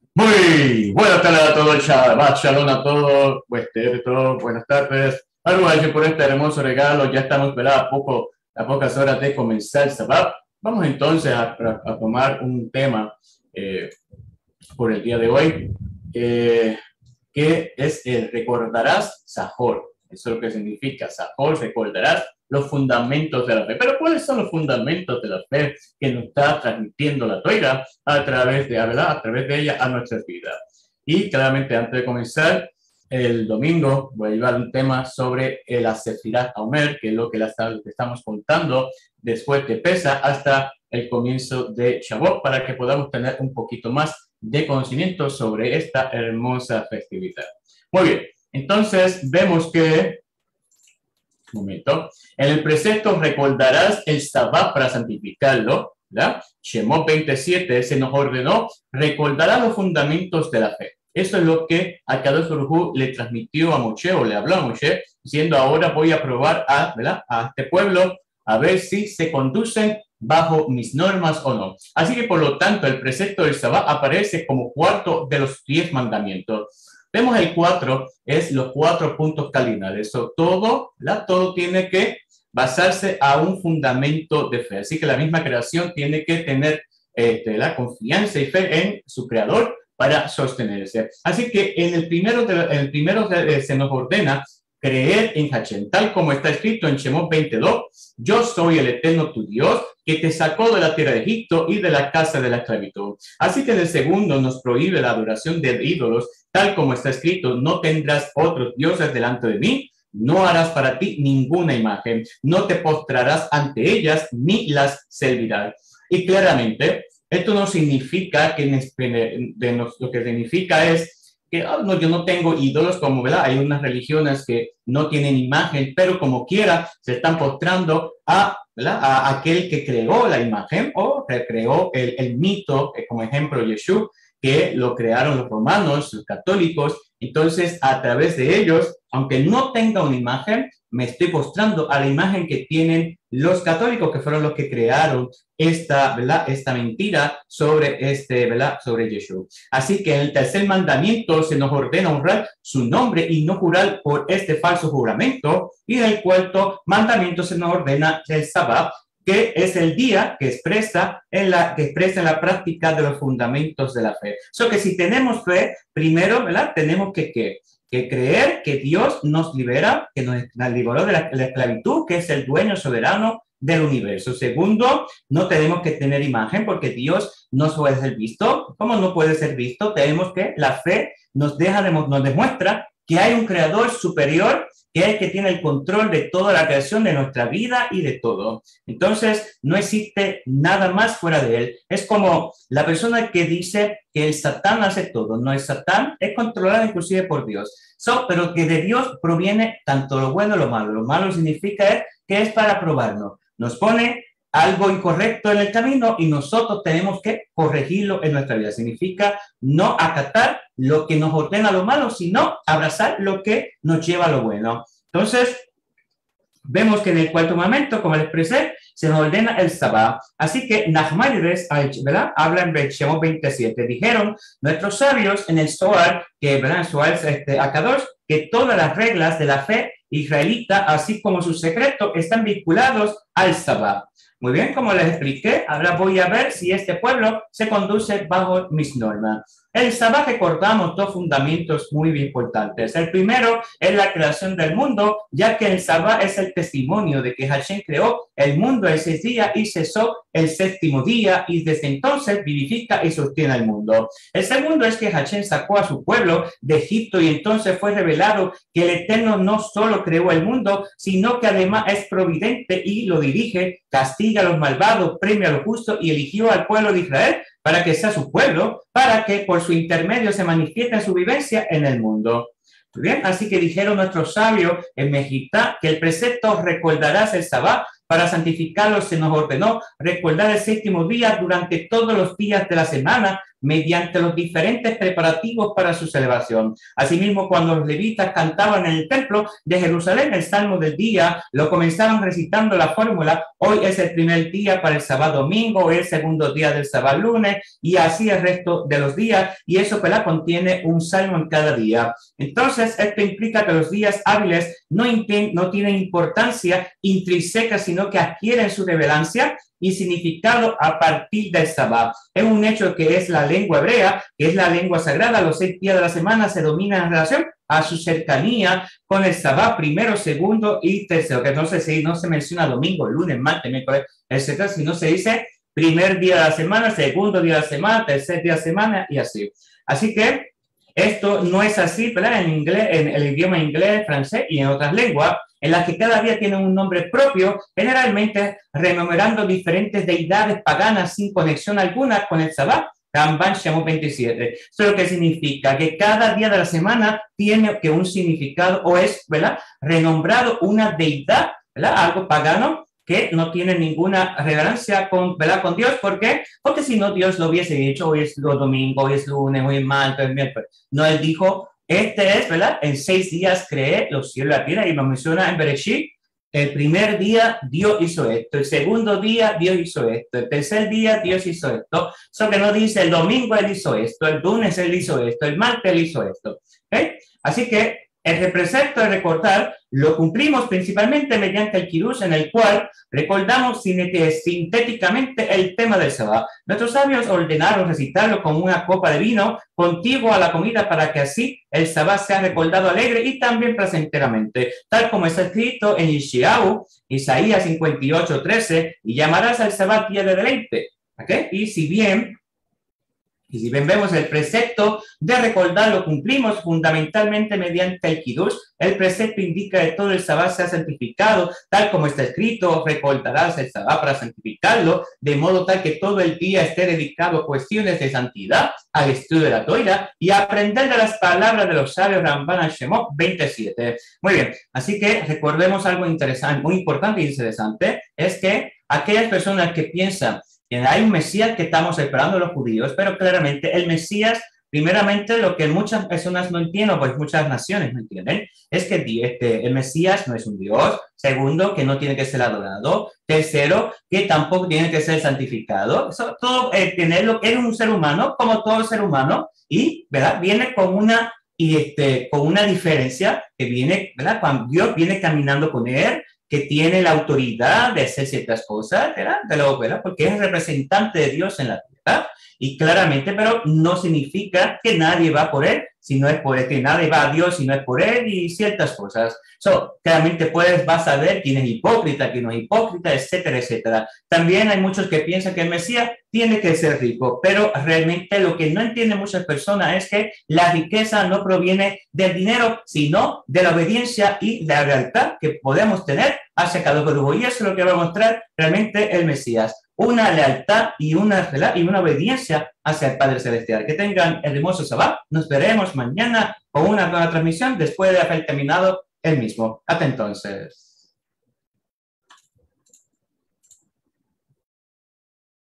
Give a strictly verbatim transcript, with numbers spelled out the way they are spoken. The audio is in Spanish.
Muy buenas tardes a todos, Shabbat Shalom a todos, Wester, todos, buenas tardes. Gracias por este hermoso regalo. Ya estamos, ¿verdad? A, poco, a pocas horas de comenzar el Shabbat. Vamos entonces a, a tomar un tema eh, por el día de hoy, eh, que es el recordarás Sahor. Eso es lo que significa Sahor, recordarás los fundamentos de la fe. Pero ¿cuáles son los fundamentos de la fe que nos está transmitiendo la Torá a través de, ¿verdad? A través de ella a nuestras vidas? Y claramente antes de comenzar, el domingo voy a llevar un tema sobre el Sefirat Omer, que es lo que, la, lo que estamos contando después de Pesa hasta el comienzo de Shavuot, para que podamos tener un poquito más de conocimiento sobre esta hermosa festividad. Muy bien, entonces vemos que un momento. En el precepto recordarás el Sabbat para santificarlo, ¿verdad? Shemot veintisiete se nos ordenó recordar los fundamentos de la fe. Eso es lo que Akadosh Baruj Hu le transmitió a Moshe, o le habló a Moshe, diciendo: ahora voy a probar a, ¿verdad? a este pueblo a ver si se conducen bajo mis normas o no. Así que, por lo tanto, el precepto del Sabbat aparece como cuarto de los diez mandamientos. Vemos el cuatro, es los cuatro puntos cardinales. Eso todo, ¿verdad? Todo tiene que basarse a un fundamento de fe. Así que la misma creación tiene que tener este, la confianza y fe en su creador para sostenerse. Así que en el primero, de, en el primero de, se nos ordena creer en Hashem, tal como está escrito en Shemot veintidós: yo soy el eterno tu Dios, que te sacó de la tierra de Egipto y de la casa de la esclavitud. Así que en el segundo nos prohíbe la adoración de ídolos, tal como está escrito: no tendrás otros dioses delante de mí, no harás para ti ninguna imagen, no te postrarás ante ellas ni las servirás. Y claramente, esto no significa que de nos, lo que significa es que oh, no, yo no tengo ídolos, como ¿verdad? Hay unas religiones que no tienen imagen, pero como quiera se están postrando a, ¿verdad? a aquel que creó la imagen o que creó el, el mito, como ejemplo Yeshua, que lo crearon los romanos, los católicos. Entonces, a través de ellos, aunque no tenga una imagen, me estoy postrando a la imagen que tienen los católicos, que fueron los que crearon esta, ¿verdad? esta mentira sobre, este, ¿verdad? sobre Yeshua. Así que en el tercer mandamiento se nos ordena honrar su nombre y no jurar por este falso juramento. Y en el cuarto mandamiento se nos ordena el Sabbat, que es el día que expresa en la, que expresa en la práctica de los fundamentos de la fe. So que si tenemos fe, primero, ¿verdad? Tenemos que, que, que creer que Dios nos libera, que nos liberó de la, la esclavitud, que es el dueño soberano del universo. Segundo, no tenemos que tener imagen porque Dios no puede ser visto. ¿Cómo no puede ser visto? Tenemos que, la fe nos, deja de, nos demuestra que hay un creador superior, que es el que tiene el control de toda la creación, de nuestra vida y de todo. Entonces, no existe nada más fuera de él. Es como la persona que dice que el Satán hace todo. No, el Satán es controlado inclusive por Dios. So, pero que de Dios proviene tanto lo bueno como lo malo. Lo malo significa que es para probarnos. Nos pone algo incorrecto en el camino y nosotros tenemos que corregirlo en nuestra vida. Significa no acatar lo que nos ordena lo malo, sino abrazar lo que nos lleva a lo bueno. Entonces, vemos que en el cuarto momento, como les expresé, se nos ordena el Sabbat. Así que Nachmanides, ¿verdad? Habla en Shemot veintisiete. Dijeron nuestros sabios en el Zohar, que ¿verdad? En Zohar este, Akadosh, que todas las reglas de la fe israelita, así como sus secretos, están vinculados al Sabbat. Muy bien, como les expliqué, ahora voy a ver si este pueblo se conduce bajo mis normas. El Sabbat recordamos dos fundamentos muy importantes. El primero es la creación del mundo, ya que el Sabbat es el testimonio de que Hashem creó el mundo en seis días y cesó el séptimo día y desde entonces vivifica y sostiene el mundo. El segundo es que Hashem sacó a su pueblo de Egipto y entonces fue revelado que el Eterno no solo creó el mundo, sino que además es providente y lo dirige, castiga a los malvados, premia a los justos y eligió al pueblo de Israel para que sea su pueblo, para que por su intermedio se manifieste en su vivencia en el mundo. Muy bien, así que dijeron nuestros sabios en Mejitá que el precepto recordarás el Sabbat, para santificarlo se nos ordenó recordar el séptimo día durante todos los días de la semana, mediante los diferentes preparativos para su celebración. Asimismo, cuando los levitas cantaban en el templo de Jerusalén el Salmo del día, lo comenzaron recitando la fórmula: hoy es el primer día para el sábado domingo, hoy es el segundo día del sábado lunes, y así el resto de los días, y eso, ¿verdad?, contiene un salmo en cada día. Entonces, esto implica que los días hábiles no, no tienen importancia intrínseca, sino que adquieren su relevancia y significado a partir del Sabbat. Es un hecho que es la lengua hebrea, que es la lengua sagrada. Los seis días de la semana se dominan en relación a su cercanía con el Sabbat primero, segundo y tercero, que entonces si no se menciona domingo, lunes, martes, miércoles, etcétera, sino se dice primer día de la semana, segundo día de la semana, tercer día de la semana y así. Así que esto no es así, ¿verdad?, en inglés, en el idioma inglés, francés y en otras lenguas, en las que cada día tiene un nombre propio, generalmente rememorando diferentes deidades paganas sin conexión alguna con el Sabbat. Ramban Shammos veintisiete. Eso es lo que significa que cada día de la semana tiene que un significado, o es, ¿verdad?, renombrado una deidad, ¿verdad?, algo pagano que no tiene ninguna relevancia con, ¿verdad?, con Dios. ¿Por qué? Porque si no, Dios lo hubiese dicho: hoy es domingo, hoy es lunes, hoy es martes, hoy es miércoles. No, él dijo: este es, ¿verdad?, en seis días creé los cielos y la tierra, y lo menciona en Bereshit. El primer día Dios hizo esto, el segundo día Dios hizo esto, el tercer día Dios hizo esto. Eso que no dice el domingo Él hizo esto, el lunes Él hizo esto, el martes Él hizo esto. ¿Okay? Así que el precepto de recordar lo cumplimos principalmente mediante el Kiddush, en el cual recordamos sintéticamente el tema del Sabbat. Nuestros sabios ordenaron recitarlo como una copa de vino contiguo a la comida, para que así el Sabbat sea recordado alegre y también placenteramente, tal como está escrito en Yeshayahu, Isaías cincuenta y ocho, trece, y llamarás al Sabbat día de deleite. ¿Okay? Y si bien Y si bien vemos el precepto de recordar lo cumplimos fundamentalmente mediante el Kiddush, el precepto indica que todo el Sabbat sea santificado, tal como está escrito: recordarás el Sabbat para santificarlo, de modo tal que todo el día esté dedicado a cuestiones de santidad, al estudio de la Torah y a aprender de las palabras de los sabios. Ramban Shammos veintisiete. Muy bien, así que recordemos algo interesante, muy importante e interesante, es que aquellas personas que piensan que hay un Mesías que estamos esperando los judíos, pero claramente el Mesías, primeramente, lo que muchas personas no entienden, pues muchas naciones no entienden, es que este, el Mesías no es un Dios. Segundo, que no tiene que ser adorado. Tercero, que tampoco tiene que ser santificado. Eso, todo, eh, tenerlo, es un ser humano, como todo ser humano, y, ¿verdad?, viene con una, y este, con una diferencia que viene, ¿verdad?, cuando Dios viene caminando con él, que tiene la autoridad de hacer ciertas cosas, ¿verdad?, de la ópera, porque es representante de Dios en la tierra. Y claramente, pero no significa que nadie va por él, si no es por él, que nadie va a Dios si no es por él, y ciertas cosas. So, claramente puedes, vas a ver quién es hipócrita, quién no es hipócrita, etcétera, etcétera. También hay muchos que piensan que el Mesías tiene que ser rico, pero realmente lo que no entienden muchas personas es que la riqueza no proviene del dinero, sino de la obediencia y de la lealtad que podemos tener hacia cada uno. Y eso es lo que va a mostrar realmente el Mesías: una lealtad y una, y una obediencia hacia el Padre Celestial. Que tengan el hermoso Sabbat. Nos veremos mañana con una nueva transmisión después de haber terminado el mismo. Hasta entonces.